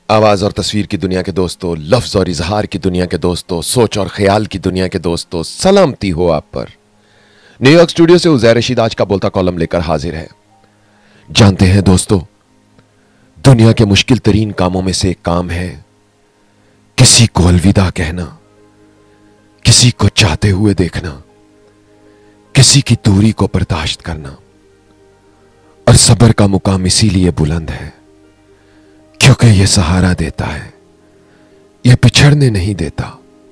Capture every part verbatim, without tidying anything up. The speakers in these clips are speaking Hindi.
आवाज और तस्वीर की दुनिया के दोस्तों, लफ्ज और इजहार की दुनिया के दोस्तों, सोच और ख्याल की दुनिया के दोस्तों, सलामती हो आप पर। न्यूयॉर्क स्टूडियो से उज़ैर रशीद आज का बोलता कॉलम लेकर हाजिर है। जानते हैं दोस्तों, दुनिया के मुश्किल तरीन कामों में से एक काम है किसी को अलविदा कहना, किसी को चाहते हुए देखना, किसी की दूरी को बर्दाश्त करना। और सब्र का मुकाम इसीलिए बुलंद है क्योंकि यह सहारा देता है, यह पिछड़ने नहीं देता,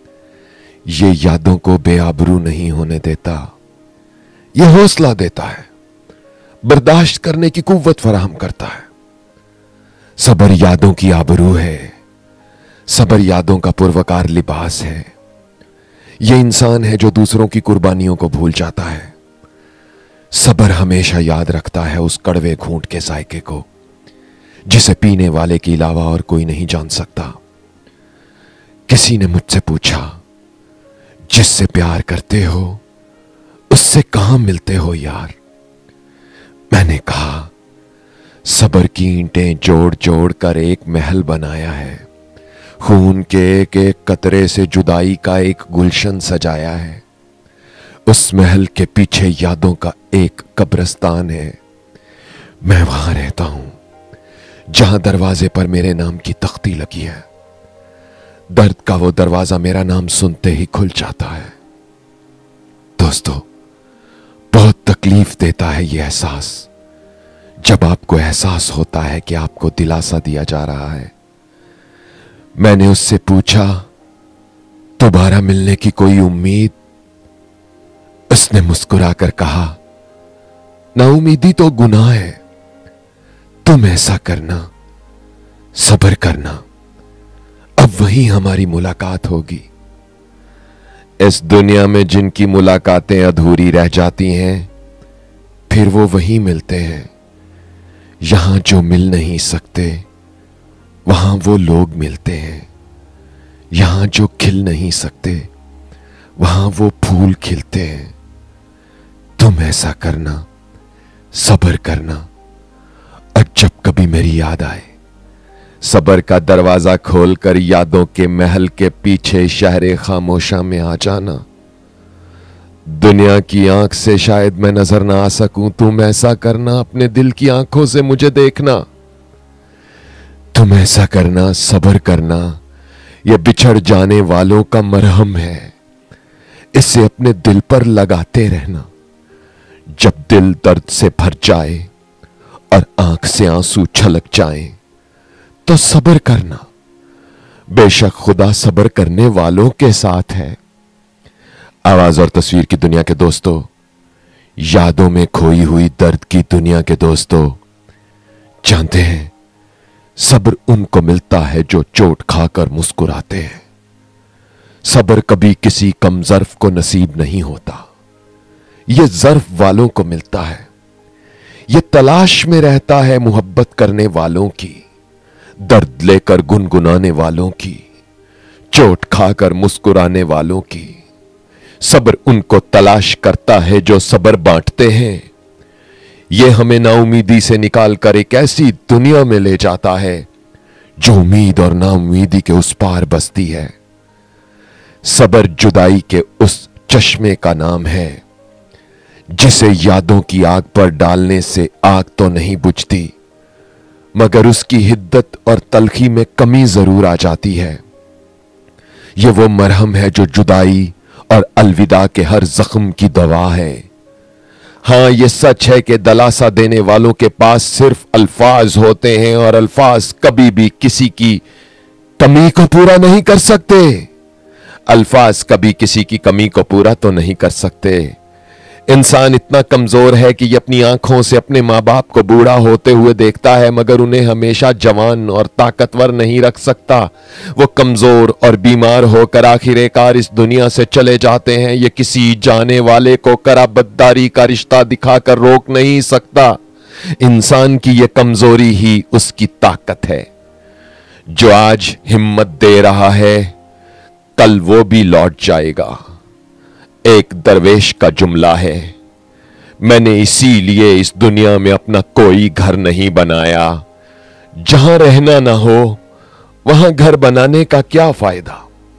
यह यादों को बेआबरू नहीं होने देता, यह हौसला देता है, बर्दाश्त करने की कुव्वत फराहम करता है। सब्र यादों की आबरू है, सब्र यादों का पुरवकार लिबास है। यह इंसान है जो दूसरों की कुर्बानियों को भूल जाता है। सब्र हमेशा याद रखता है उस कड़वे घूंट के जायके को जिसे पीने वाले के अलावा और कोई नहीं जान सकता। किसी ने मुझसे पूछा, जिससे प्यार करते हो उससे कहां मिलते हो यार? मैंने कहा, सब्र की ईंटें जोड़ जोड़ कर एक महल बनाया है, खून के एक एक कतरे से जुदाई का एक गुलशन सजाया है। उस महल के पीछे यादों का एक कब्रिस्तान है। मैं वहां रहता हूं जहां दरवाजे पर मेरे नाम की तख्ती लगी है। दर्द का वो दरवाजा मेरा नाम सुनते ही खुल जाता है। दोस्तों, बहुत तकलीफ देता है ये एहसास जब आपको एहसास होता है कि आपको दिलासा दिया जा रहा है। मैंने उससे पूछा, दोबारा मिलने की कोई उम्मीद? उसने मुस्कुराकर कहा, नाउमीदी तो गुनाह है, तुम ऐसा करना, सब्र करना, अब वहीं हमारी मुलाकात होगी। इस दुनिया में जिनकी मुलाकातें अधूरी रह जाती हैं, फिर वो वहीं मिलते हैं। यहां जो मिल नहीं सकते वहां वो लोग मिलते हैं। यहां जो खिल नहीं सकते वहां वो फूल खिलते हैं। तुम ऐसा करना, सब्र करना, और जब कभी मेरी याद आए, सब्र का दरवाजा खोलकर यादों के महल के पीछे शहरे खामोशा में आ जाना। दुनिया की आंख से शायद मैं नजर ना आ सकूं, तुम ऐसा करना, अपने दिल की आंखों से मुझे देखना। तुम ऐसा करना, सब्र करना, यह बिछड़ जाने वालों का मरहम है। इसे अपने दिल पर लगाते रहना। जब दिल दर्द से भर जाए और आंख से आंसू छलक जाए तो सब्र करना। बेशक खुदा सब्र करने वालों के साथ है। आवाज और तस्वीर की दुनिया के दोस्तों, यादों में खोई हुई दर्द की दुनिया के दोस्तों, जानते हैं सब्र उनको मिलता है जो चोट खाकर मुस्कुराते हैं। सब्र कभी किसी कम ज़र्फ को नसीब नहीं होता, यह ज़र्फ वालों को मिलता है। यह तलाश में रहता है मोहब्बत करने वालों की, दर्द लेकर गुनगुनाने वालों की, चोट खाकर मुस्कुराने वालों की। सब्र उनको तलाश करता है जो सब्र बांटते हैं। यह हमें नाउमीदी से निकालकर एक ऐसी दुनिया में ले जाता है जो उम्मीद और नाउमीदी के उस पार बसती है। सब्र जुदाई के उस चश्मे का नाम है जिसे यादों की आग पर डालने से आग तो नहीं बुझती, मगर उसकी हिद्दत और तलखी में कमी जरूर आ जाती है। यह वो मरहम है जो जुदाई और अलविदा के हर जख्म की दवा है। हां, यह सच है कि दलासा देने वालों के पास सिर्फ अल्फाज होते हैं और अल्फाज कभी भी किसी की कमी को पूरा नहीं कर सकते। अल्फाज कभी किसी की कमी को पूरा तो नहीं कर सकते। इंसान इतना कमजोर है कि यह अपनी आंखों से अपने मां बाप को बूढ़ा होते हुए देखता है, मगर उन्हें हमेशा जवान और ताकतवर नहीं रख सकता। वो कमजोर और बीमार होकर आखिरकार इस दुनिया से चले जाते हैं। ये किसी जाने वाले को कराबतदारी का रिश्ता दिखाकर रोक नहीं सकता। इंसान की यह कमजोरी ही उसकी ताकत है। जो आज हिम्मत दे रहा है, कल वो भी लौट जाएगा। एक दरवेश का जुमला है, मैंने इसीलिए इस दुनिया में अपना कोई घर नहीं बनाया, जहां रहना ना हो वहां घर बनाने का क्या फायदा।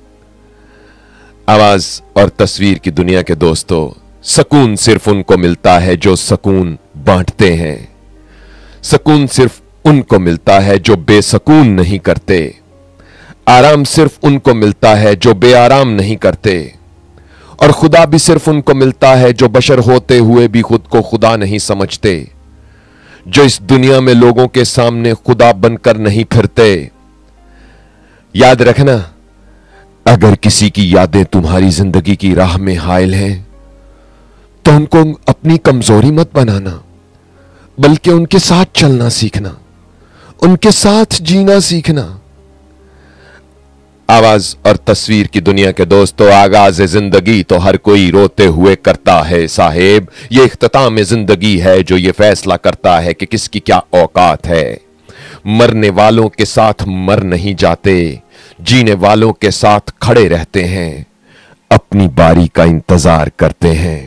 आवाज और तस्वीर की दुनिया के दोस्तों, सुकून सिर्फ उनको मिलता है जो सुकून बांटते हैं। सुकून सिर्फ उनको मिलता है जो बेसुकून नहीं करते। आराम सिर्फ उनको मिलता है जो बेआराम नहीं करते। और खुदा भी सिर्फ उनको मिलता है जो बशर होते हुए भी खुद को खुदा नहीं समझते, जो इस दुनिया में लोगों के सामने खुदा बनकर नहीं फिरते। याद रखना, अगर किसी की यादें तुम्हारी जिंदगी की राह में हायल हैं तो उनको अपनी कमजोरी मत बनाना, बल्कि उनके साथ चलना सीखना, उनके साथ जीना सीखना। आवाज और तस्वीर की दुनिया के दोस्तों, आगाज जिंदगी तो हर कोई रोते हुए करता है साहेब। ये इख्तिताम जिंदगी है जो ये फैसला करता है कि किसकी क्या औकात है। मरने वालों के साथ मर नहीं जाते, जीने वालों के साथ खड़े रहते हैं, अपनी बारी का इंतजार करते हैं।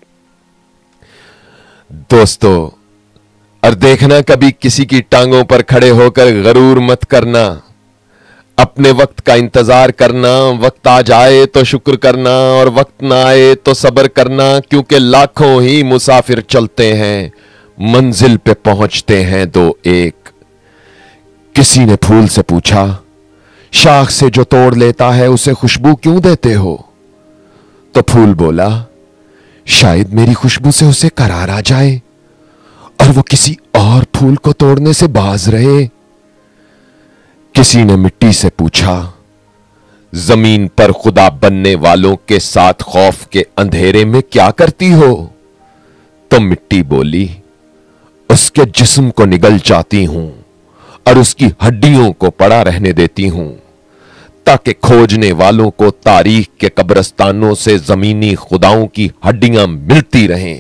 दोस्तों, और देखना, कभी किसी की टांगों पर खड़े होकर गरूर मत करना। अपने वक्त का इंतजार करना, वक्त आ जाए तो शुक्र करना और वक्त ना आए तो सब्र करना, क्योंकि लाखों ही मुसाफिर चलते हैं, मंजिल पे पहुंचते हैं दो एक। किसी ने फूल से पूछा, शाख से जो तोड़ लेता है उसे खुशबू क्यों देते हो? तो फूल बोला, शायद मेरी खुशबू से उसे करार आ जाए और वो किसी और फूल को तोड़ने से बाज रहे। किसी ने मिट्टी से पूछा, जमीन पर खुदा बनने वालों के साथ खौफ के अंधेरे में क्या करती हो? तो मिट्टी बोली, उसके जिस्म को निगल जाती हूं और उसकी हड्डियों को पड़ा रहने देती हूं, ताकि खोजने वालों को तारीख के कब्रिस्तानों से जमीनी खुदाओं की हड्डियां मिलती रहें।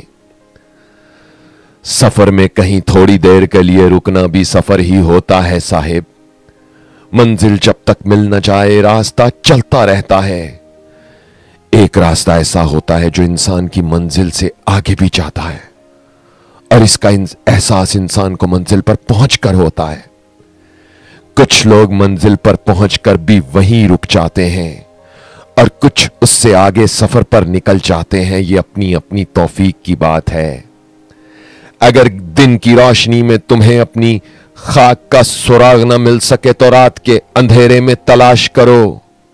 सफर में कहीं थोड़ी देर के लिए रुकना भी सफर ही होता है साहिब। मंजिल जब तक मिल न जाए रास्ता चलता रहता है। एक रास्ता ऐसा होता है जो इंसान की मंजिल से आगे भी जाता है और इसका एहसास इंसान को मंजिल पर पहुंचकर होता है। कुछ लोग मंजिल पर पहुंचकर भी वहीं रुक जाते हैं और कुछ उससे आगे सफर पर निकल जाते हैं। यह अपनी अपनी तौफीक की बात है। अगर दिन की रोशनी में तुम्हें अपनी खाक का सुराग न मिल सके तो रात के अंधेरे में तलाश करो।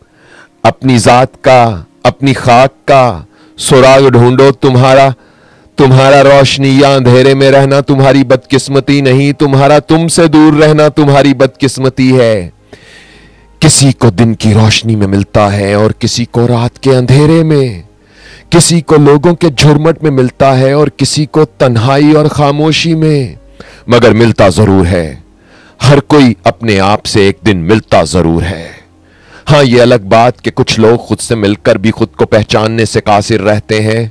अपनी जात का, अपनी खाक का सुराग ढूंढो। तुम्हारा तुम्हारा रोशनी या अंधेरे में रहना तुम्हारी बदकिस्मती नहीं, तुम्हारा तुमसे दूर रहना तुम्हारी बदकिस्मती है। किसी को दिन की रोशनी में मिलता है और किसी को रात के अंधेरे में। किसी को लोगों के झुरमुट में मिलता है और किसी को तन्हाई और खामोशी में, मगर मिलता जरूर है। हर कोई अपने आप से एक दिन मिलता जरूर है। हां, यह अलग बात कि कुछ लोग खुद से मिलकर भी खुद को पहचानने से कासिर रहते हैं।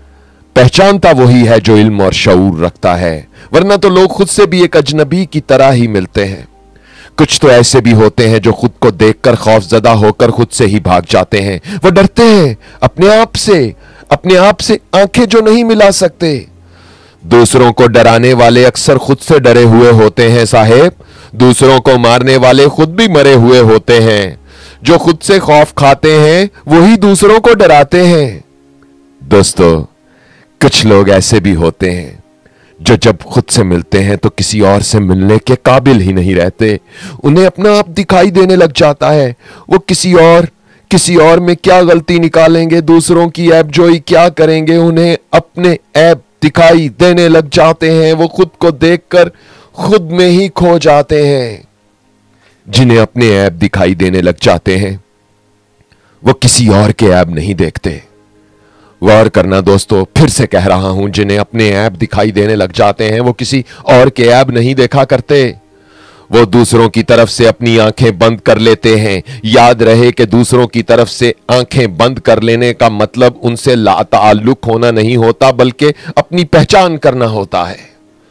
पहचानता वही है जो इल्म और शऊर रखता है, वरना तो लोग खुद से भी एक अजनबी की तरह ही मिलते हैं। कुछ तो ऐसे भी होते हैं जो खुद को देखकर खौफजदा होकर खुद से ही भाग जाते हैं। वो डरते हैं अपने आप से, अपने आप से आंखें जो नहीं मिला सकते। दूसरों को डराने वाले अक्सर खुद से डरे हुए होते हैं साहेब। दूसरों को मारने वाले खुद भी मरे हुए होते हैं। जो खुद से खौफ खाते हैं वही दूसरों को डराते हैं। दोस्तों, कुछ लोग ऐसे भी होते हैं जो जब खुद से मिलते हैं तो किसी और से मिलने के काबिल ही नहीं रहते। उन्हें अपना आप दिखाई देने लग जाता है। वो किसी और किसी और में क्या गलती निकालेंगे, दूसरों की ऐबजोई क्या करेंगे, उन्हें अपने ऐब दिखाई देने लग जाते हैं। वो खुद को देखकर खुद में ही खो जाते हैं। जिन्हें अपने ऐब दिखाई देने लग जाते हैं वो किसी और के ऐब नहीं देखते। गौर करना दोस्तों, फिर से कह रहा हूं, जिन्हें अपने ऐब दिखाई देने लग जाते हैं वो किसी और के ऐब नहीं देखा करते। वो दूसरों की तरफ से अपनी आंखें बंद कर लेते हैं। याद रहे कि दूसरों की तरफ से आंखें बंद कर लेने का मतलब उनसे लाताल्लुक होना नहीं होता, बल्कि अपनी पहचान करना होता है।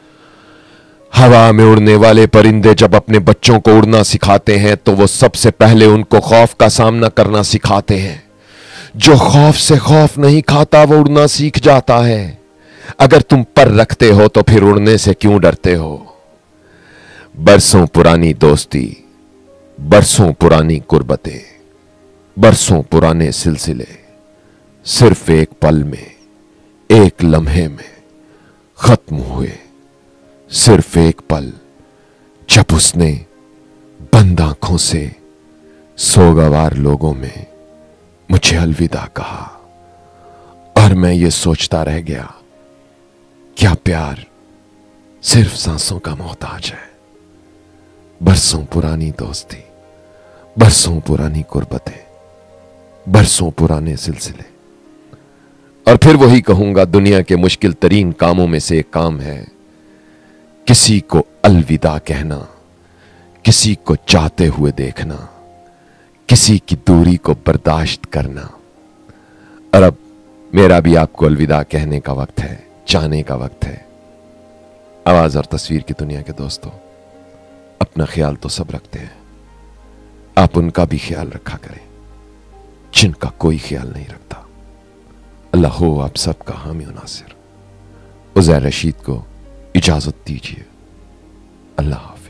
हवा में उड़ने वाले परिंदे जब अपने बच्चों को उड़ना सिखाते हैं तो वो सबसे पहले उनको खौफ का सामना करना सिखाते हैं। जो खौफ से खौफ नहीं खाता वो उड़ना सीख जाता है। अगर तुम पर रखते हो तो फिर उड़ने से क्यों डरते हो? बरसों पुरानी दोस्ती बरसों पुरानी कुर्बतें, बरसों पुराने सिलसिले सिर्फ एक पल में, एक लम्हे में खत्म हुए। सिर्फ एक पल जब उसने बंद आंखों से सोगवार लोगों में मुझे अलविदा कहा, और मैं ये सोचता रह गया, क्या प्यार सिर्फ सांसों का मोहताज है। बरसों पुरानी दोस्ती, बरसों पुरानी कुर्बतें, बरसों पुराने सिलसिले। और फिर वही कहूंगा, दुनिया के मुश्किल तरीन कामों में से एक काम है किसी को अलविदा कहना, किसी को चाहते हुए देखना, किसी की दूरी को बर्दाश्त करना। और अब मेरा भी आपको अलविदा कहने का वक्त है, जाने का वक्त है। आवाज और तस्वीर की दुनिया के दोस्तों, अपना ख्याल तो सब रखते हैं, आप उनका भी ख्याल रखा करें जिनका कोई ख्याल नहीं रखता। अल्लाह हो आप सबका हामी और नासिर। उज़ैर रशीद को इजाजत दीजिए। अल्लाह हाफ़िज़।